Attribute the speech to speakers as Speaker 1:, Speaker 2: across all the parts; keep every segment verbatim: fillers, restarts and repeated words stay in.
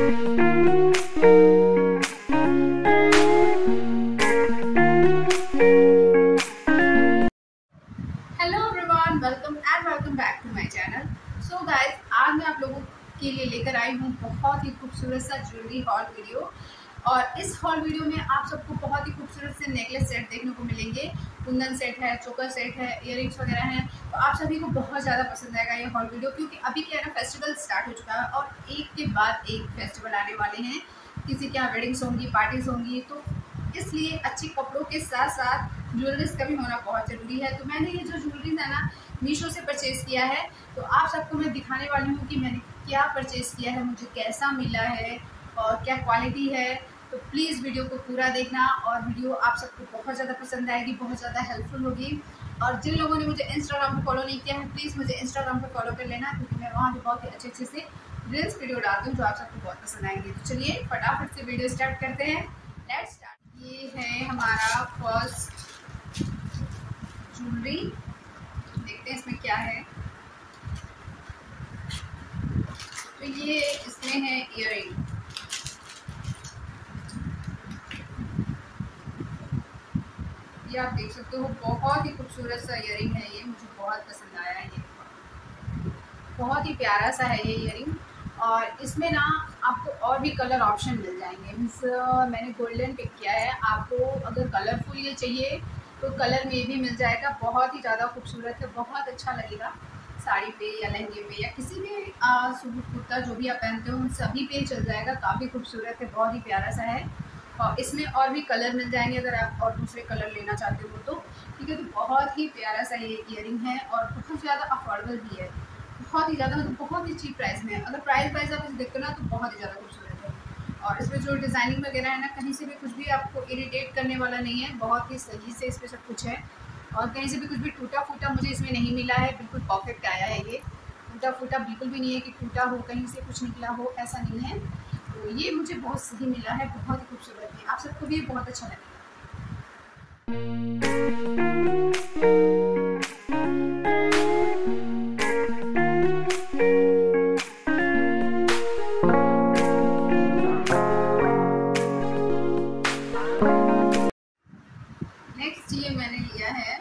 Speaker 1: Everyone, welcome and welcome back to my channel. So guys, आज मैं आप लोगों के लिए लेकर आई हूँ बहुत ही खूबसूरत सा ज्वेलरी हॉल वीडियो। और इस हॉल वीडियो में आप सबको बहुत ही खूबसूरत से नेकलेस सेट देखने को मिलेंगे। कुंदन सेट है, चोकर सेट है, इयररिंग्स वगैरह हैं। तो आप सभी को बहुत ज़्यादा पसंद आएगा ये हॉल वीडियो, क्योंकि अभी क्या है ना, फेस्टिवल स्टार्ट हो चुका है और एक के बाद एक फेस्टिवल आने वाले हैं। किसी के यहाँ वेडिंग्स होंगी, पार्टीज होंगी, तो इसलिए अच्छे कपड़ों के साथ साथ ज्वेलरीज का भी होना बहुत ज़रूरी है। तो मैंने ये जो ज्वेलरीज है ना, मीशो से परचेज़ किया है। तो आप सबको मैं दिखाने वाली हूँ कि मैंने क्या परचेज़ किया है, मुझे कैसा मिला है और क्या क्वालिटी है। तो प्लीज़ वीडियो को पूरा देखना, और वीडियो आप सबको बहुत ज़्यादा पसंद आएगी, बहुत ज़्यादा हेल्पफुल होगी। और जिन लोगों ने मुझे इंस्टाग्राम पर फॉलो नहीं किया है, प्लीज़ मुझे इंस्टाग्राम पर फॉलो कर लेना, क्योंकि मैं वहाँ भी बहुत ही अच्छे अच्छे से रील्स वीडियो डालती हूँ जो आप सबको बहुत पसंद आएंगे। तो चलिए फटाफट से वीडियो स्टार्ट करते हैं। Let's start. ये है हमारा फर्स्ट ज्वेलरी, देखते हैं इसमें क्या है। तो ये इसमें है इयररिंग। ये आप देख सकते हो, बहुत ही खूबसूरत सा इयररिंग है। ये मुझे बहुत पसंद आया है। ये बहुत ही प्यारा सा है ये इयररिंग। और इसमें ना आपको और भी कलर ऑप्शन मिल जाएंगे। मीन्स मैंने गोल्डन पिक किया है। आपको अगर कलरफुल ये चाहिए तो कलर में भी मिल जाएगा। बहुत ही ज़्यादा खूबसूरत है, बहुत अच्छा लगेगा साड़ी पे या लहंगे पे या किसी भी सूट कुर्ता जो भी आप पहनते हो उन सभी पे चल जाएगा। काफ़ी खूबसूरत है, बहुत ही प्यारा सा है। और इसमें और भी कलर मिल जाएंगे अगर आप और दूसरे कलर लेना चाहते हो तो। ठीक है, तो बहुत ही प्यारा सा ये इयररिंग है और बहुत ज़्यादा अफोर्डेबल भी है। बहुत ही ज़्यादा, मतलब बहुत ही चीप प्राइस में। अगर प्राइस वाइज आप इसे देखते हो ना तो बहुत ही ज़्यादा खूबसूरत है। और इसमें जो डिज़ाइनिंग वगैरह है ना, कहीं से भी कुछ भी आपको इरिटेट करने वाला नहीं है। बहुत ही सही से इसमें सब कुछ है और कहीं से भी कुछ भी टूटा फूटा मुझे इसमें नहीं मिला है। बिल्कुल परफेक्ट आया है ये। टूटा फूटा बिल्कुल भी नहीं है कि टूटा हो, कहीं से कुछ निकला हो, ऐसा नहीं है। तो ये मुझे बहुत सही मिला है, बहुत ही खूबसूरत है। आप सबको भी बहुत अच्छा लगेगा। नेक्स्ट ये मैंने लिया है,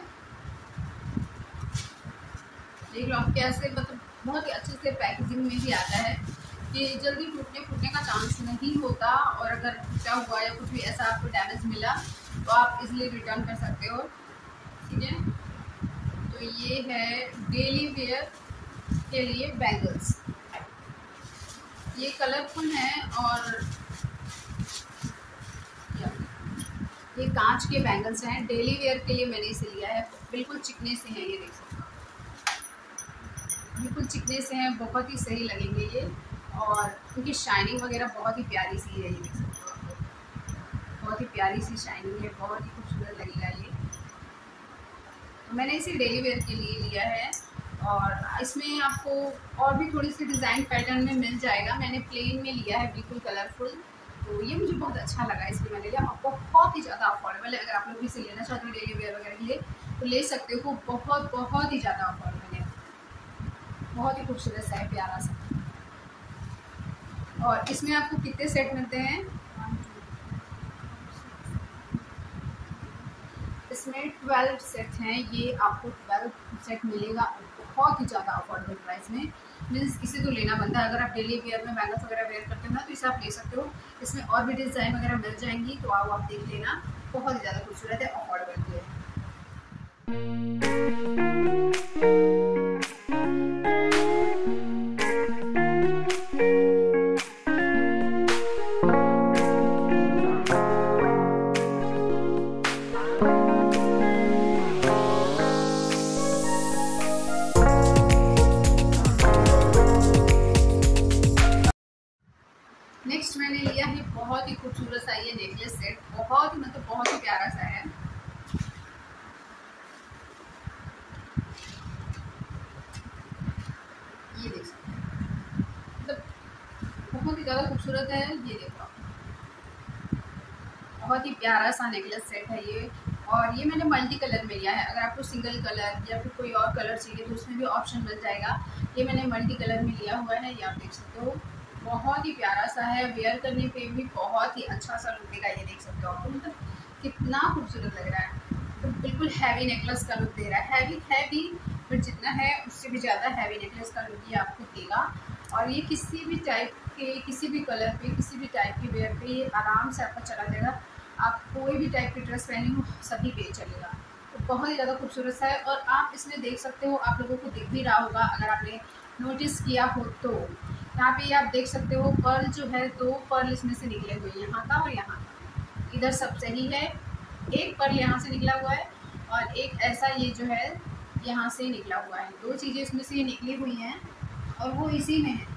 Speaker 1: देख लो आप कैसे, मतलब बहुत ही अच्छे से पैकेजिंग में भी आता है कि जल्दी टूटने फूटने का चांस नहीं होता। और अगर टूटा हुआ या कुछ भी ऐसा आपको डैमेज मिला तो आप इजीली रिटर्न कर सकते हो। ठीक है, तो ये है डेली वेयर के लिए बैंगल्स। ये कलरफुल हैं और ये कांच के बैंगल्स हैं। डेली वेयर के लिए मैंने इसे लिया है। बिल्कुल चिकने से हैं, ये देख सकते हो, बिल्कुल चिकने से हैं, बहुत ही सही लगेंगे ये। और इनकी शाइनिंग वगैरह बहुत ही प्यारी सी है, ये देख सकते हो, बहुत ही प्यारी सी शाइनिंग है, बहुत ही खूबसूरत लगेगा ये। तो मैंने इसे डेली वेयर के लिए लिया है। और इसमें आपको और भी थोड़ी सी डिज़ाइन पैटर्न में मिल जाएगा। मैंने प्लेन में लिया है, बिल्कुल कलरफुल। तो ये मुझे बहुत अच्छा लगा, इसलिए मैंने लिया। और बहुत ही ज़्यादा अफोर्डेबल है। अगर आप लोग भी इसे लेना चाहते हो डेली वेयर वगैरह के लिए तो ले सकते हो। बहुत बहुत ही ज़्यादा अफोर्डेबल है, बहुत ही खूबसूरत सा है, प्यारा सा। और इसमें आपको कितने सेट मिलते हैं? इसमें ट्वेल्व सेट हैं। ये आपको ट्वेल्व सेट मिलेगा बहुत ही ज़्यादा अफोर्डेबल प्राइस में। मीन्स इसे तो लेना बनता है। अगर आप डेली वेयर में बैंगल्स वगैरह वेयर करते हो ना तो इसे आप ले सकते हो। इसमें और भी डिज़ाइन वगैरह मिल जाएंगी, तो आओ आप देख लेना। बहुत ही ज़्यादा खूबसूरत है, अफोर्डेबल भी है। नेक्स्ट मैंने लिया है बहुत ही खूबसूरत सा ये नेकलेस सेट। बहुत ही, मतलब बहुत ही प्यारा सा है। ये देख सकते हैं, मतलब बहुत ही ज़्यादा खूबसूरत है। ये देखो, बहुत ही प्यारा सा नेकलेस सेट है ये। और ये मैंने मल्टी कलर में लिया है। अगर आपको सिंगल कलर या फिर कोई और कलर चाहिए तो उसमें भी ऑप्शन मिल जाएगा। ये मैंने मल्टी कलर में लिया हुआ है, ये आप देख सकते हो। बहुत ही प्यारा सा है, वेयर करने पे भी बहुत ही अच्छा सा लुक देगा। ये देख सकते हो आपको, मतलब कितना खूबसूरत लग रहा है, तो बिल्कुल हैवी नेकलेस का लुक दे रहा है। हैवी है भी, बट जितना है उससे भी ज़्यादा हैवी नेकलेस का लुक ये आपको देगा। और ये किसी भी टाइप के, किसी भी कलर पे, किसी भी टाइप के वेयर पे ये आराम से आपका चला जाएगा। आप कोई भी टाइप की ड्रेस पहनी हो सभी पे चलेगा, तो बहुत ही ज़्यादा खूबसूरत सा है। और आप इसमें देख सकते हो, आप लोगों को दिख भी रहा होगा अगर आपने नोटिस किया हो तो, यहाँ पे आप देख सकते हो पर्ल जो है, दो पर्ल इसमें से निकले हुए हैं, यहाँ का और यहाँ का। इधर सब सही है, एक पर्ल यहाँ से निकला हुआ है और एक ऐसा ये जो है यहाँ से निकला हुआ है। दो चीज़ें इसमें से ये निकली हुई हैं और वो इसी में है।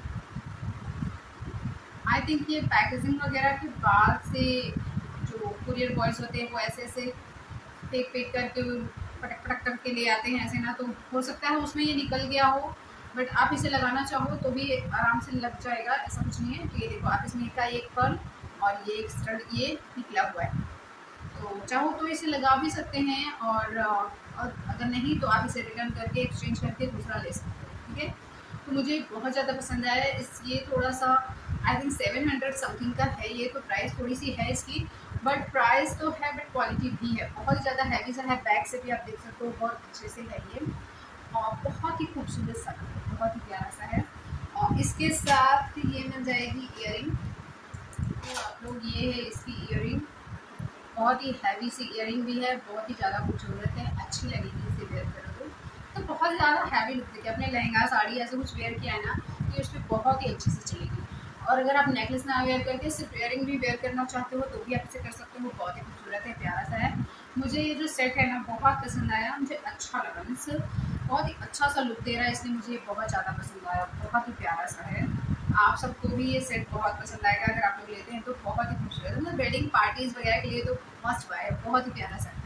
Speaker 1: आई थिंक ये पैकेजिंग वगैरह के बाद से जो कुरियर बॉयज़ होते हैं वो ऐसे ऐसे फेक फेक करके पटक पटक करके ले आते हैं ऐसे ना, तो हो सकता है उसमें ये निकल गया हो, बट आप इसे लगाना चाहो तो भी आराम से लग जाएगा, ऐसा कुछ नहीं है। तो ये देखो, आप इसमें का एक पर्ल और ये एक स्टड ये निकला हुआ है, तो चाहो तो इसे लगा भी सकते हैं और, और अगर नहीं तो आप इसे रिटर्न करके एक्सचेंज करके दूसरा ले सकते हो, ठीक है। तो मुझे बहुत ज़्यादा पसंद आया इस, ये थोड़ा सा I think seven hundred something का है ये, तो प्राइस थोड़ी सी है इसकी, बट प्राइस तो है बट क्वालिटी भी है। बहुत ज़्यादा हैवी सा है, बैक से भी आप देख सकते हो बहुत अच्छे से है ये, और बहुत ही खूबसूरत सा है, बहुत ही प्यारा सा है। और इसके साथ ये मिल जाएगी ईयरिंग, तो आप लोग ये है इसकी ईयरिंग, बहुत ही हैवी सी ईयरिंग भी है, बहुत ही ज़्यादा खूबसूरत है, अच्छी लगेगी इसे वेयर करोगे तो बहुत ज़्यादा हैवी लुक देगी। अपने लहंगा साड़ी ऐसे कुछ वेयर किया है ना तो इस पर बहुत ही अच्छे से चलेगी। और अगर आप नेकलेस ना वेयर करके सिर्फ ईयरिंग भी वेयर करना चाहते हो तो भी आप इसे कर सकते हो, बहुत ही खूबसूरत है, प्यारा सा है। मुझे ये जो सेट है ना बहुत पसंद आया, मुझे अच्छा लगा, मीन्स बहुत ही अच्छा सा लुक दे रहा है, इसलिए मुझे ये बहुत ज़्यादा पसंद आया, बहुत ही प्यारा सा है। आप सबको भी ये सेट बहुत पसंद आएगा अगर आप लोग लेते हैं तो, बहुत ही खूबसूरत है, मतलब वेडिंग पार्टीज़ वगैरह के लिए तो मस्ट बाय है, बहुत ही प्यारा सा है।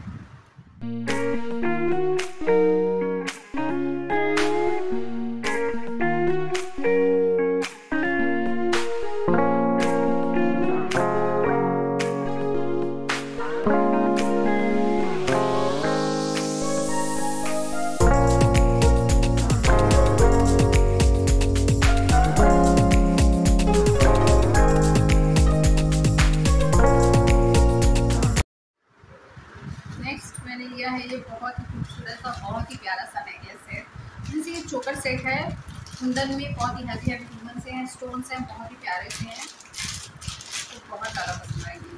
Speaker 1: मैंने लिया है ये बहुत ही खूबसूरत सा, बहुत ही प्यारा सा नेकलेस है। जैसे ये चोकर सेट है, कुंदन में बहुत ही हैवी हैवी कुंदन से हैं, स्टोन्स हैं, बहुत ही प्यारे से हैं, तो बहुत ज़्यादा पसंद आएगी।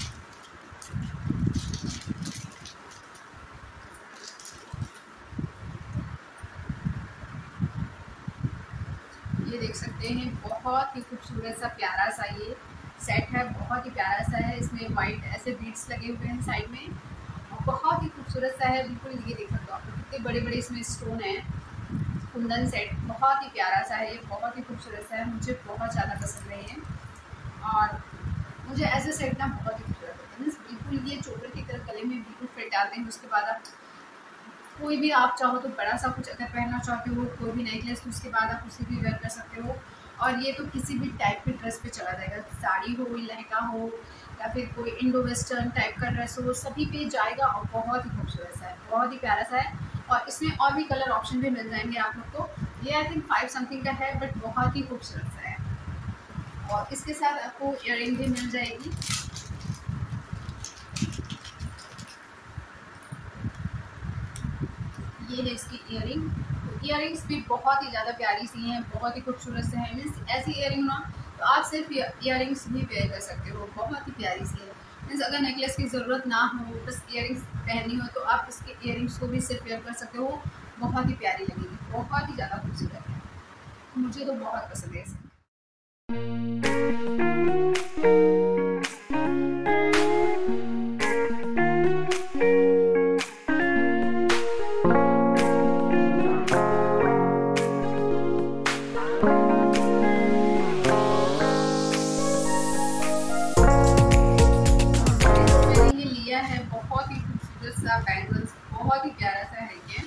Speaker 1: ये देख सकते हैं बहुत ही खूबसूरत सा प्यारा सा ये सेट है, बहुत ही प्यारा सा है। इसमें वाइट ऐसे बीड्स लगे हुए हैं साइड में, बहुत ही खूबसूरत सा है, बिल्कुल। ये देख सकते हो आप कितने बड़े बड़े इसमें स्टोन हैं, कुंदन सेट बहुत ही प्यारा सा है, ये बहुत ही खूबसूरत सा है, मुझे बहुत ज़्यादा पसंद है ये। और मुझे ऐसे सेट ना बहुत ही खूबसूरत होता है, बिल्कुल ये चोकर की तरह गले में बिल्कुल फिट आते हैं। उसके बाद आप कोई भी आप चाहो तो बड़ा सा कुछ अगर पहनना चाहते हो, कोई भी नेकलेस, तो उसके बाद आप उसे भी वेयर कर सकते हो। और ये तो किसी भी टाइप की ड्रेस पे चला जाएगा, साड़ी हो, लहंगा हो, या फिर कोई इंडो वेस्टर्न टाइप का ड्रेस हो, सभी पे जाएगा। और बहुत ही खूबसूरत सा है, बहुत ही प्यारा सा है। और इसमें और भी कलर ऑप्शन भी मिल जाएंगे आप लोग को। ये आई थिंक फाइव समथिंग का है, बट बहुत ही खूबसूरत सा है। और इसके साथ आपको ईयरिंग भी मिल जाएगी। ये है इसकी ईयरिंग, तो ईयरिंग्स भी बहुत ही ज़्यादा प्यारी सी हैं, बहुत ही खूबसूरत से हैं। मीन्स ऐसी ईयरिंग ना तो आप सिर्फ ईयरिंग्स भी वेयर कर सकते हो, बहुत ही प्यारी सी है। मीन्स अगर नेकलेस की ज़रूरत ना हो, बस ईयरिंग्स पहननी हो, तो आप इसके ईयरिंग्स को भी सिर्फ वेयर कर सकते हो, बहुत ही प्यारी लगेगी, बहुत ही ज़्यादा खूबसूरत है, मुझे तो बहुत पसंद है इसे। बैंगल्स बहुत ही प्यारा सा है ये।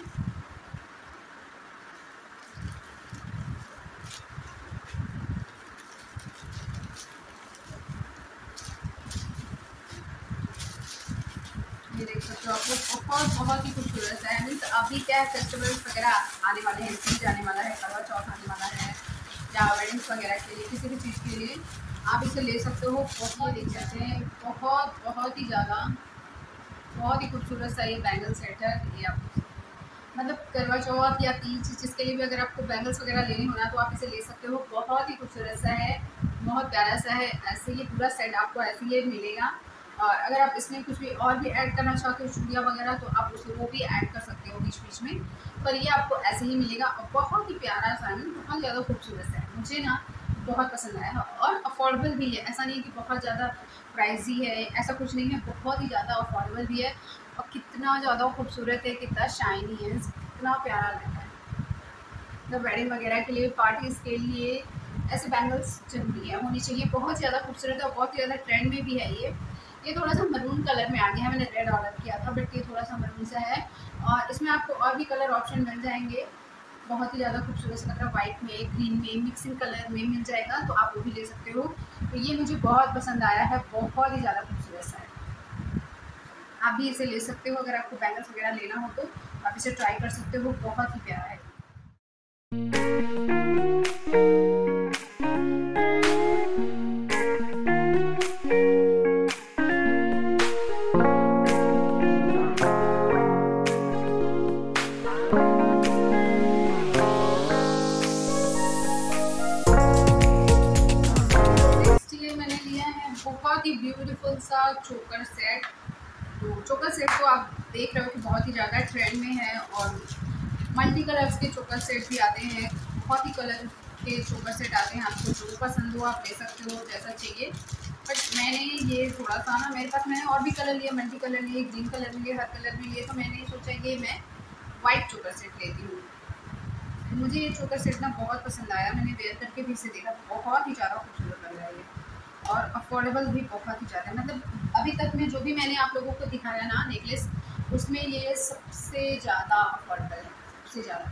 Speaker 1: ये देख सकते हो आप लोग, बहुत बहुत ही खूबसूरत है। मीन्स अभी क्या है, फेस्टिवल्स वगैरह आने वाले हैं, तीज आने वाला है, करवा चौथ आने वाला है, या वेडिंग्स वगैरह के लिए, किसी भी चीज़ के लिए आप इसे ले सकते हो। बहुत देख सकते हैं, बहुत बहुत ही ज़्यादा बहुत ही खूबसूरत सा ये बैंगल सेट है। ये आप मतलब करवा चौथ या तीज जिसके लिए भी अगर आपको बैंगल्स वगैरह लेने होना तो आप इसे ले सकते हो। बहुत ही खूबसूरत सा है, बहुत प्यारा सा है। ऐसे ये पूरा सेट आपको ऐसे ही मिलेगा। और अगर आप इसमें कुछ भी और भी ऐड करना चाहते हो, चूड़ियाँ वगैरह, तो आप उसमें वो भी ऐड कर सकते हो बीच बीच में, पर ये आपको ऐसे ही मिलेगा। और बहुत ही प्यारा सा है, बहुत ज़्यादा खूबसूरत सा है, मुझे ना बहुत पसंद आया। और अफोर्डेबल भी है, ऐसा नहीं कि बहुत ज़्यादा प्राइजी है, ऐसा कुछ नहीं है, बहुत ही ज़्यादा अफोर्डेबल भी है। और कितना ज़्यादा खूबसूरत है, कितना शाइनी है, कितना प्यारा लग रहा है। मतलब वेडिंग वगैरह के लिए, पार्टीज़ के लिए ऐसे बैंगल्स जरूरी है, होनी चाहिए। बहुत ज़्यादा खूबसूरत है और बहुत ही ज़्यादा ट्रेंड में भी है। ये ये थोड़ा सा मरून कलर में आ गया है, मैंने रेड ऑर्डर किया था, बट ये थोड़ा सा मरून सा है। और इसमें आपको और भी कलर ऑप्शन मिल जाएंगे। बहुत ही ज़्यादा खूबसूरत सा कलर, वाइट में, ग्रीन में, मिक्सिंग कलर में मिल जाएगा, तो आप वो भी ले सकते हो। तो ये मुझे बहुत पसंद आया है, बहुत ही ज़्यादा खूबसूरत सा है। आप भी इसे ले सकते हो, अगर आपको बैंगल्स वगैरह लेना हो तो आप इसे ट्राई कर सकते हो, बहुत ही प्यारा है। बहुत ही ब्यूटीफुल सा चोकर सेट। तो चोकर सेट तो आप देख रहे हो कि बहुत ही ज़्यादा ट्रेंड में है। और मल्टी कलर्स के चोकर सेट भी आते हैं, बहुत ही कलर के चोकर सेट आते हैं। आपको जो पसंद हो आप ले सकते हो, जैसा चाहिए। बट मैंने ये थोड़ा सा ना, मेरे पास मैंने और भी कलर लिए, मल्टी कलर लिए, ग्रीन कलर लिए, हर कलर में लिए, तो मैंने सोचा ये मैं वाइट चोकर सेट लेती हूँ। मुझे ये चोकर सेट ना बहुत पसंद आया, मैंने वेयर करके भी इसे देखा, बहुत ही ज़्यादा खूबसूरत लग रहा है ये। और अफोर्डेबल भी बहुत ही ज़्यादा, मतलब अभी तक में जो भी मैंने आप लोगों को दिखाया ना नेकलेस, उसमें ये सबसे ज़्यादा अफोर्डेबल है, सबसे ज़्यादा।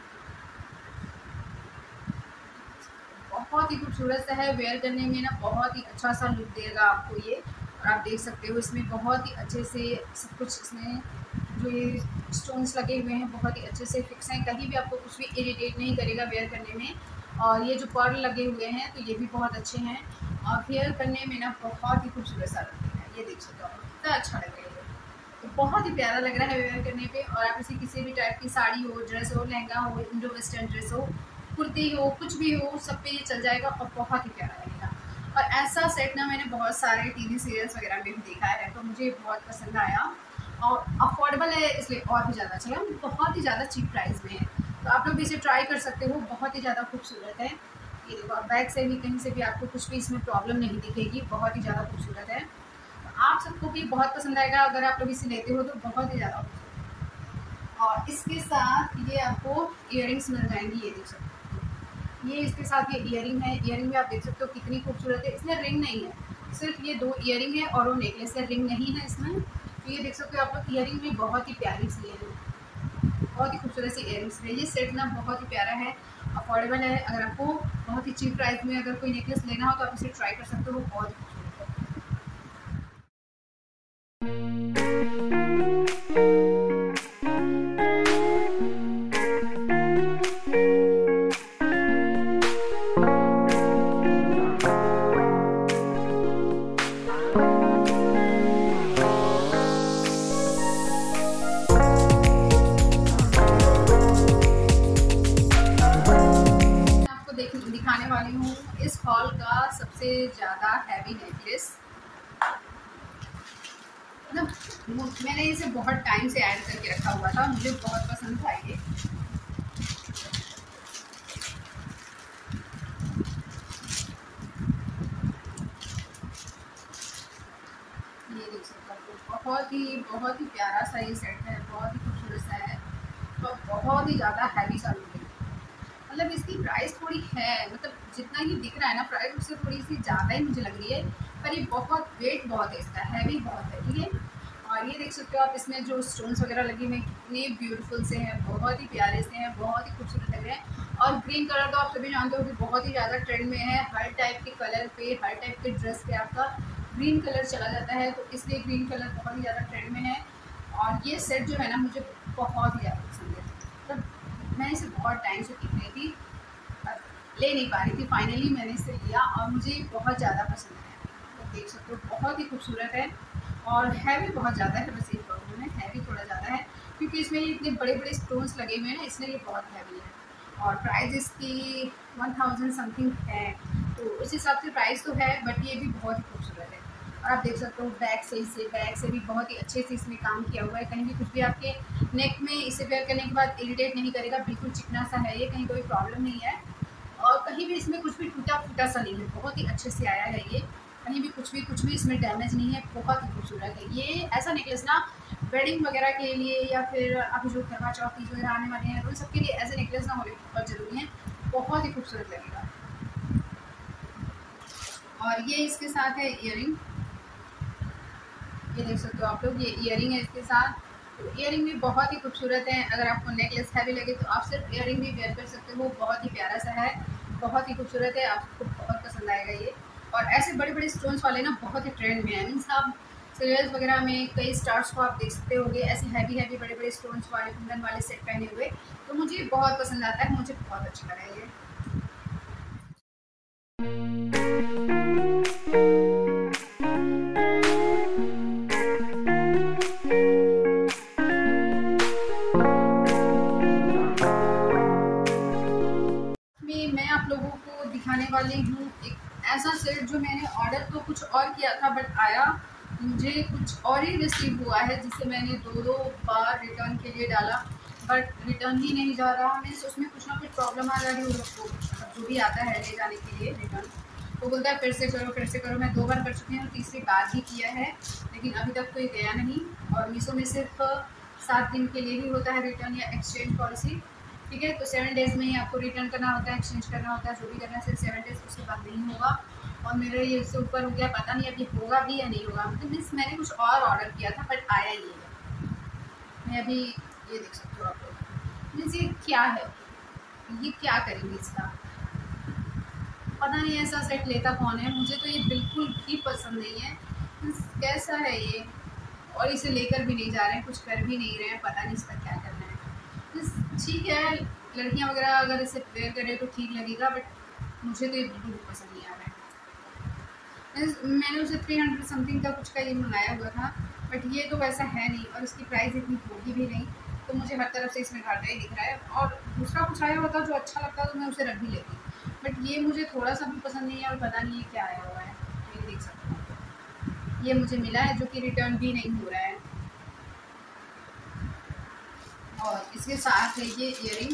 Speaker 1: बहुत ही खूबसूरत सा है, वेयर करने में ना बहुत ही अच्छा सा लुक देगा आपको ये। और आप देख सकते हो इसमें बहुत ही अच्छे से सब कुछ, इसमें जो ये स्टोन्स लगे हुए हैं बहुत ही अच्छे से फिक्स हैं, कहीं भी आपको कुछ भी इरिटेट नहीं करेगा वेयर करने में। और ये जो पर्ल लगे हुए हैं तो ये भी बहुत अच्छे हैं, और वेयर करने में ना बहुत ही खूबसूरत सा लगता है। ये देख सकते हो कितना अच्छा लग रहा है, तो बहुत ही प्यारा लग रहा है वेयर करने पे। और आप इसे किसी भी टाइप की साड़ी हो, ड्रेस हो, लहंगा हो, इंडो वेस्टर्न ड्रेस हो, कुर्ती हो, कुछ भी हो, सब पे ये चल जाएगा और बहुत ही प्यारा लगेगा। और ऐसा सेट ना मैंने बहुत सारे टीवी सीरियल्स वगैरह में भी देखा है, तो मुझे बहुत पसंद आया। और अफोर्डेबल है इसलिए और भी ज़्यादा अच्छा लगा, बहुत ही ज़्यादा चीप प्राइस में है, तो आप लोग भी इसे ट्राई कर सकते हो। बहुत ही ज़्यादा खूबसूरत है। ये देखो, बैक से भी कहीं से भी आपको कुछ भी इसमें प्रॉब्लम नहीं दिखेगी, बहुत ही ज़्यादा खूबसूरत है। तो आप सबको भी बहुत पसंद आएगा अगर आप लोग इसे लेते हो तो, बहुत ही ज़्यादा खूबसूरत। और इसके साथ ये आपको इयररिंग्स मिल जाएंगी, ये देख सकते हो। ये इसके साथ ये इयरिंग है, इयरिंग भी आप देख सकते हो कितनी खूबसूरत है। इसमें रिंग नहीं है, सिर्फ ये दो इयरिंग है और वो नेकलेस है, रिंग नहीं है इसमें। तो ये देख सकते हो आप लोग, इयरिंग भी बहुत ही प्यारी सी है, बहुत ही खूबसूरत सी इयरिंग्स है। ये सेट ना बहुत ही प्यारा है, अफोर्डेबल है। अगर आपको बहुत ही चीप प्राइस में अगर कोई नेकलेस लेना हो तो आप इसे ट्राई कर सकते हो, बहुत खूबसूरत है। दिखाने वाली हूँ इस हॉल का सबसे ज़्यादा हैवी नेकलेस। मतलब मैंने इसे बहुत टाइम से ऐड करके रखा हुआ था, मुझे बहुत पसंद था ये। ये देख सकते हो, बहुत ही बहुत ही प्यारा सा ये सेट है, बहुत ही खूबसूरत सा है और बहुत ही ज़्यादा हैवी सा लुक है। मतलब इसकी प्राइस थोड़ी है, मतलब जितना ये दिख रहा है ना प्राइस उससे थोड़ी सी ज़्यादा ही मुझे लग रही है, पर ये बहुत वेट बहुत है इसका, हैवी बहुत है, ठीक है। और ये देख सकते हो आप, इसमें जो स्टोन्स वगैरह लगे हुए कितने ब्यूटीफुल से हैं, बहुत ही प्यारे से हैं, बहुत ही खूबसूरत लग रहे हैं। और ग्रीन कलर तो आप सभी जानते हो कि बहुत ही ज़्यादा ट्रेंड में है, हर टाइप के कलर पे, हर टाइप के ड्रेस पे आपका ग्रीन कलर चला जाता है, तो इसलिए ग्रीन कलर बहुत ही ज़्यादा ट्रेंड में है। और ये सेट जो है ना मुझे बहुत ही ज़्यादा पसंद है, मतलब मैं इसे बहुत टाइम से देख रही थी, ले नहीं पा रही थी। फाइनली मैंने इसे लिया और मुझे बहुत ज़्यादा पसंद आया। तो देख सकते हो बहुत ही खूबसूरत है और हैवी बहुत ज़्यादा है। बस एक प्रॉब्लम है, हैवी थोड़ा ज़्यादा है क्योंकि इसमें इतने बड़े बड़े स्टोन्स लगे हुए हैं ना, इसलिए ये बहुत हैवी है। और प्राइस इसकी वन थाउजेंड समथिंग है, तो उस हिसाब से प्राइस तो है, बट ये भी बहुत ही खूबसूरत है। और आप देख सकते हो बैक से इसे बैक से भी बहुत ही अच्छे से इसमें काम किया हुआ है। कहीं भी कुछ भी आपके नेक में इसे वेयर करने के बाद इरिटेट नहीं करेगा, बिल्कुल चिकना सा है ये, कहीं कोई प्रॉब्लम नहीं है। और कहीं भी इसमें कुछ भी टूटा फूटा सा नहीं है, बहुत ही अच्छे से आया है ये। कहीं भी कुछ भी कुछ भी इसमें डैमेज नहीं है, बहुत ही खूबसूरत है ये। ऐसा नेकलेस ना वेडिंग वगैरह के लिए या फिर अभी जो करवा चौथ तीज वगैरह आने वाले हैं तो उन सबके लिए ऐसे नेकलेस ना होने बहुत ज़रूरी है, बहुत ही खूबसूरत लगेगा। और ये इसके साथ है ईयरिंग, ये देख सकते हो आप लोग, ये ईयरिंग है इसके साथ। तो ईयरिंग भी बहुत ही खूबसूरत है। अगर आपको नेकलेस हैवी लगे तो आप सिर्फ ईयरिंग भी वेयर कर सकते हो, बहुत ही प्यारा सा है, बहुत ही खूबसूरत है, आपको बहुत पसंद आएगा ये। और ऐसे बड़े बड़े स्टोन्स वाले ना बहुत ही ट्रेंड में है, मीन्स आप सीरियल्स वगैरह में कई स्टार्स को आप देख सकते होंगे ऐसे हैवी हैवी बड़े बड़े स्टोन्स वाले कुंदन वाले सेट पहने हुए। तो मुझे बहुत पसंद आता है, मुझे बहुत अच्छा लगा ये। मैं आप लोगों को दिखाने वाली हूँ एक ऐसा सेट जो मैंने ऑर्डर तो कुछ और किया था, बट आया मुझे कुछ और ही रिसीव हुआ है, जिसे मैंने दो दो बार रिटर्न के लिए डाला, बट रिटर्न ही नहीं जा रहा। मीन्स उसमें कुछ ना कुछ प्रॉब्लम आ रही है उन लोग को, मतलब जो भी आता है ले जाने के लिए रिटर्न, तो बोलता है फिर से करो फिर से करो। मैं दो बार कर चुकी हूँ, तीसरी बार ही किया है, लेकिन अभी तक कोई गया नहीं। और मीशो में सिर्फ सात दिन के लिए ही होता है रिटर्न या एक्सचेंज पॉलिसी, ठीक है। तो सेवन डेज़ में ही आपको रिटर्न करना होता है, एक्सचेंज करना होता है, जो भी करना है सिर्फ सेवन डेज़, उसके बाद नहीं होगा। और मेरे ये इससे ऊपर हो गया, पता नहीं अभी होगा भी या नहीं होगा। मतलब मीन्स मैंने कुछ और ऑर्डर किया था बट आया ये है। मैं अभी ये देख सकते हो आप लोग, मीन्स ये क्या है, ये क्या करेंगे इसका पता नहीं। ऐसा सेट लेता कौन है, मुझे तो ये बिल्कुल भी पसंद नहीं है। मीन्स कैसा है ये, और इसे लेकर भी नहीं जा रहे हैं, कुछ कर भी नहीं रहे हैं, पता नहीं इसका क्या करना है। ठीक है, लड़कियां वगैरह अगर इसे वेयर करें तो ठीक लगेगा, बट मुझे तो ये बिल्कुल पसंद नहीं आ रहा है। मैंने उसे थ्री हंड्रेड समथिंग का कुछ का ये मंगाया हुआ था, बट ये तो वैसा है नहीं, और इसकी प्राइस इतनी होगी भी नहीं, तो मुझे हर तरफ से इसमें घाटा ही दिख रहा है। और दूसरा कुछ आया होता जो अच्छा लगता तो मैं उसे रख भी लेती, बट ये मुझे थोड़ा सा भी पसंद नहीं है, और पता नहीं ये क्या आया हुआ है। ये देख सकते हो, ये मुझे मिला है जो कि रिटर्न भी नहीं हो रहा है। और इसके साथ है ये ईयरिंग,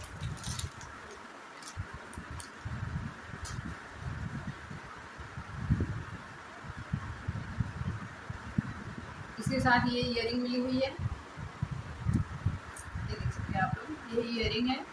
Speaker 1: इसके साथ ये ईयरिंग मिली हुई है, ये देख सकते हैं आप लोग, ये ईयरिंग है।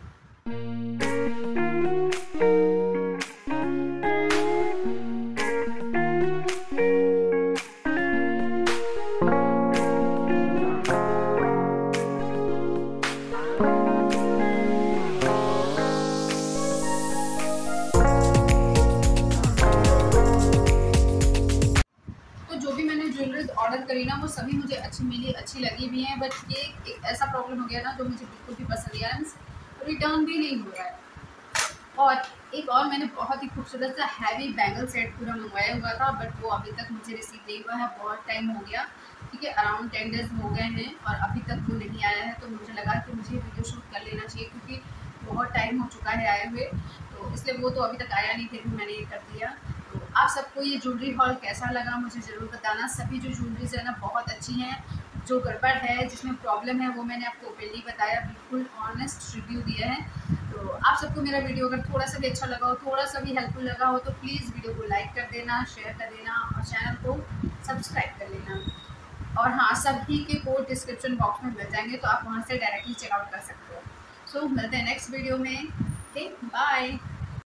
Speaker 1: ज्वेलरीज ऑर्डर करी ना वो सभी मुझे अच्छी मिली, अच्छी लगी भी हैं, बट ये एक ऐसा प्रॉब्लम हो गया ना जो मुझे बिल्कुल भी पसंद नहीं आया, रिटर्न भी नहीं हो रहा है। और एक और मैंने बहुत ही खूबसूरत सा हैवी बैंगल सेट पूरा मंगवाया हुआ था, बट वो अभी तक मुझे रिसीव नहीं हुआ है, बहुत टाइम हो गया, ठीक है, अराउंड टेन डेज हो गए हैं और अभी तक वो नहीं आया है। तो मुझे लगा कि मुझे वीडियो शूट कर लेना चाहिए, क्योंकि बहुत टाइम हो चुका है आए हुए, तो इसलिए वो तो अभी तक आया नहीं, फिर भी मैंने ये कर दिया। तो आप सबको ये ज्वेलरी हॉल कैसा लगा मुझे ज़रूर बताना। सभी जो ज्वेलरीज है ना बहुत अच्छी हैं, जो गड़बड़ है जिसमें प्रॉब्लम है वो मैंने आपको ओपनली बताया, बिल्कुल ऑनेस्ट रिव्यू दिया है। तो आप सबको मेरा वीडियो अगर थोड़ा सा भी अच्छा लगा हो, थोड़ा सा भी हेल्पफुल लगा हो, तो प्लीज़ वीडियो को लाइक कर देना, शेयर कर देना और चैनल को सब्सक्राइब कर लेना। और हाँ, सभी के कोड डिस्क्रिप्शन बॉक्स में मिल जाएंगे, तो आप वहाँ से डायरेक्टली चेकआउट कर सकते हो। सो मिलते हैं नेक्स्ट वीडियो में, ओके बाय।